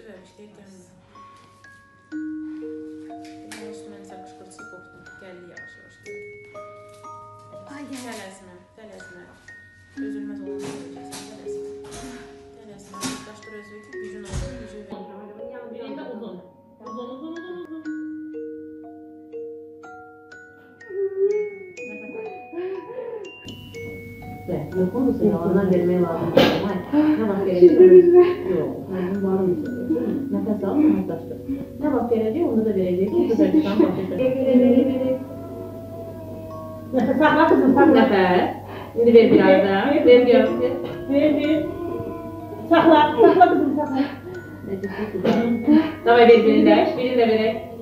işləyib gəlmir. Bunun üstündən isə qışqırtısı qopdu. Gəldi yavaş-yavaş. Tələsmə. Özülməz olan görəcəksən, tələsmə. Uzlaşdır özünü ki, gücün olsun, gücün verir. Birində uzun. Uzun. Yok olursa yalanlar vermeye lazım. Ne bak gelecek? Yok. Ben var mı? Nefes al, nefes açtır. Ne bak gelecek, onu da verecek. Bu da bir tane bakacak. Nefes sakla kızım, sakla. Nefes. Şimdi ver biraz daha. Ver biraz. Ver. Sakla kızım, sakla. Давай ver birini de. Birini de verek.